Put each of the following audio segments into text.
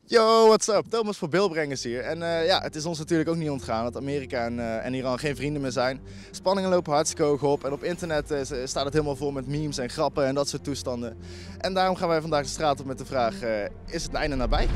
Yo, what's up? Thomas voor Beeldbrengers hier. En ja, het is ons natuurlijk ook niet ontgaan dat Amerika en Iran geen vrienden meer zijn. Spanningen lopen hartstikke hoog op en op internet staat het helemaal vol met memes en grappen en dat soort toestanden. En daarom gaan wij vandaag de straat op met de vraag, is het einde nabij?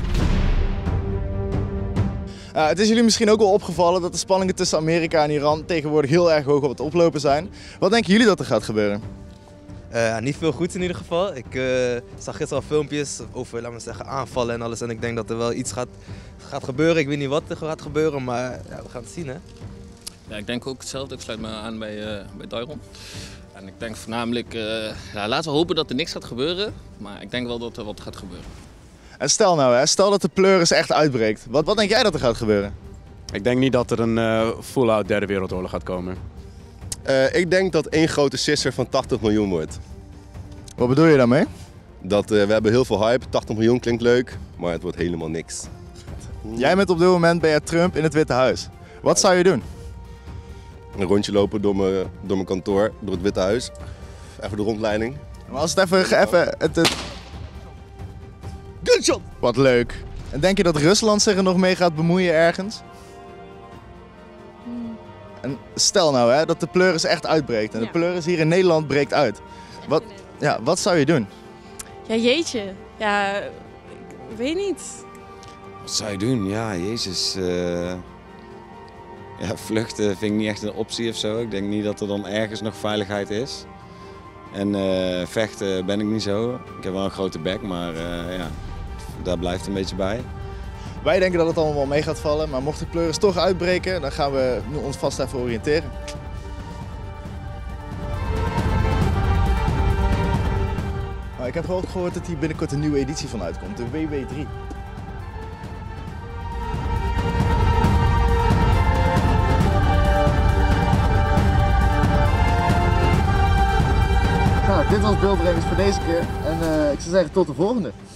Het is jullie misschien ook wel opgevallen dat de spanningen tussen Amerika en Iran tegenwoordig heel erg hoog op het oplopen zijn. Wat denken jullie dat er gaat gebeuren? Niet veel goeds in ieder geval. Ik zag gisteren al filmpjes over, laten we zeggen, aanvallen en alles. En ik denk dat er wel iets gaat gebeuren. Ik weet niet wat er gaat gebeuren, maar ja, we gaan het zien, hè. Ja, ik denk ook hetzelfde. Ik sluit me aan bij Dairon. En ik denk voornamelijk, laten we hopen dat er niks gaat gebeuren. Maar ik denk wel dat er wat gaat gebeuren. En stel nou, hè, stel dat de pleuris echt uitbreekt. Wat denk jij dat er gaat gebeuren? Ik denk niet dat er een full-out derde wereldoorlog gaat komen. Ik denk dat één grote sisser van 80 miljoen wordt. Wat bedoel je daarmee? We hebben heel veel hype, 80 miljoen klinkt leuk, maar het wordt helemaal niks. Jij bent op dit moment bij Trump in het Witte Huis. Wat zou je doen? Een rondje lopen door mijn kantoor, door het Witte Huis. Even de rondleiding. Maar als het even... Gunshot! Wat leuk. En denk je dat Rusland zich er nog mee gaat bemoeien ergens? En stel nou hè, dat de pleuris echt uitbreekt en de pleuris hier in Nederland breekt uit. Wat zou je doen? Ja, jeetje. Ja, ik weet niet. Wat zou je doen? Ja, jezus. Ja, vluchten vind ik niet echt een optie of zo. Ik denk niet dat er dan ergens nog veiligheid is. En vechten ben ik niet zo. Ik heb wel een grote bek, maar ja, daar blijft een beetje bij. Wij denken dat het allemaal wel mee gaat vallen, maar mocht de pleuris toch uitbreken, dan gaan we ons vast even oriënteren. Nou, ik heb ook gehoord dat hier binnenkort een nieuwe editie van uitkomt, de WW3. Nou, dit was Beeldbrengers voor deze keer en ik zou zeggen tot de volgende.